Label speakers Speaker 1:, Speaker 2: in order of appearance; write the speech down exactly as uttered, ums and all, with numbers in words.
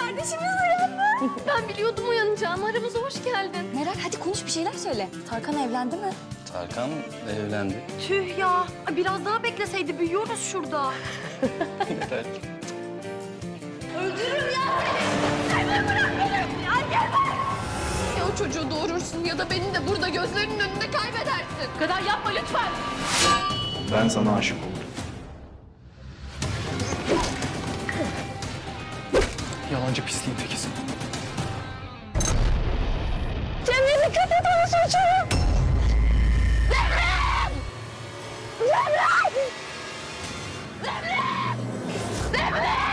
Speaker 1: Kardeşimiz uyandı. Ben biliyordum uyanacağını. Aramıza hoş geldin.
Speaker 2: Merak, hadi konuş, bir şeyler söyle. Tarkan evlendi mi?
Speaker 3: Tarkan evlendi.
Speaker 1: Tüh ya. Biraz daha bekleseydi, büyüyoruz şurada. Öldürürüm ya seni. Hemen bırak beni. Ya gel bak. Ya o çocuğu doğurursun ya da beni de burada gözlerinin önünde kaybedersin. Bu kadar yapma lütfen.
Speaker 4: Ben sana aşık oldum. Yalancı pisliğin tekisin.
Speaker 1: Cemre dikkat et o çocuğu. Cemre! Cemre! Cemre! Cemre!